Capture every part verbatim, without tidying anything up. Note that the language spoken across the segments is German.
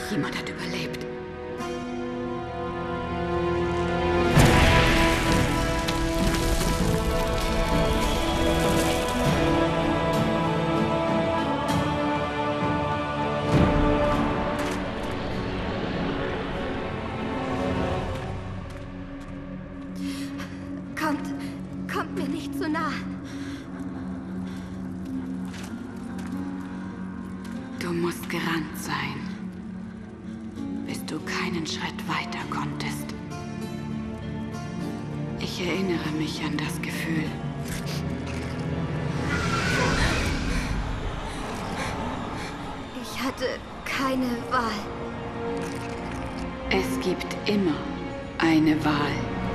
Jemand hat überlebt. Kommt, kommt mir nicht zu nah. Du musst gerannt sein, bis du keinen Schritt weiter konntest. Ich erinnere mich an das Gefühl. Ich hatte keine Wahl. Es gibt immer eine Wahl.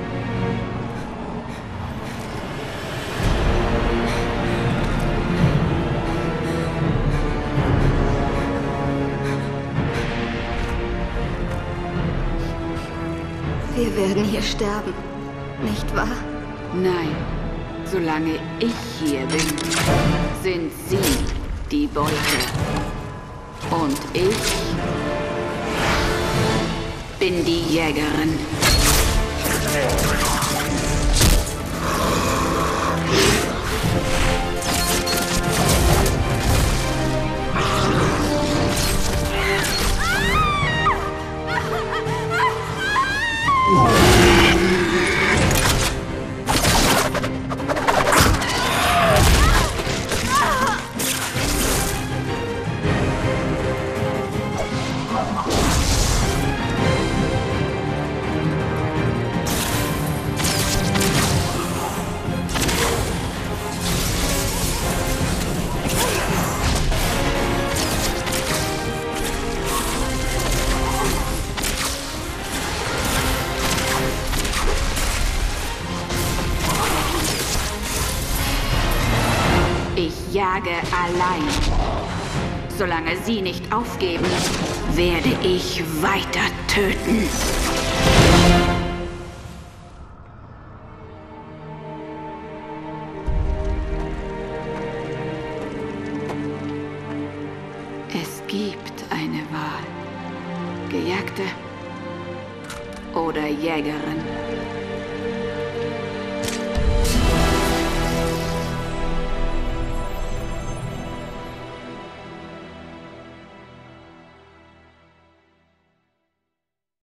Wir werden hier sterben, nicht wahr? Nein, solange ich hier bin, sind sie die Beute. Und ich bin die Jägerin. Ich jage allein. Solange sie nicht aufgeben, werde ich weiter töten. Es gibt eine Wahl. Gejagte oder Jägerin.